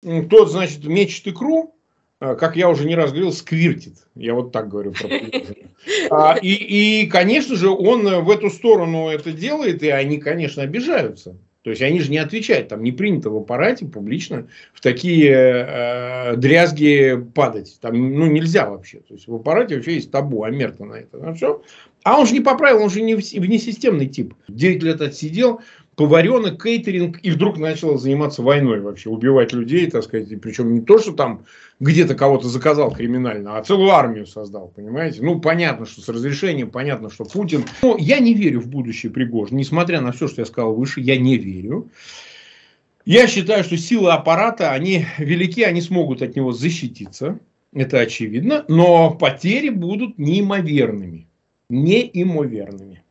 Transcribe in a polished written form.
тот, значит, мечет икру, как я уже не раз говорил, сквиртит. Я вот так говорю про Пригожина. Конечно же, он в эту сторону это делает, и они, конечно, обижаются. То есть, они же не отвечают, там не принято в аппарате публично в такие дрязги падать. Там, ну, нельзя вообще. То есть, в аппарате вообще есть табу, омерто на это. Ну, все. А он же не поправил, он же не внесистемный тип. 9 лет отсидел, поваренок, кейтеринг, и вдруг начал заниматься войной вообще, убивать людей, так сказать, и причем не то, что там где-то кого-то заказал криминально, а целую армию создал, понимаете? Ну, понятно, что с разрешением, понятно, что Путин. Но я не верю в будущее Пригожина, несмотря на все, что я сказал выше, я не верю. Я считаю, что силы аппарата, они велики, они смогут от него защититься, это очевидно, но потери будут неимоверными, неимоверными.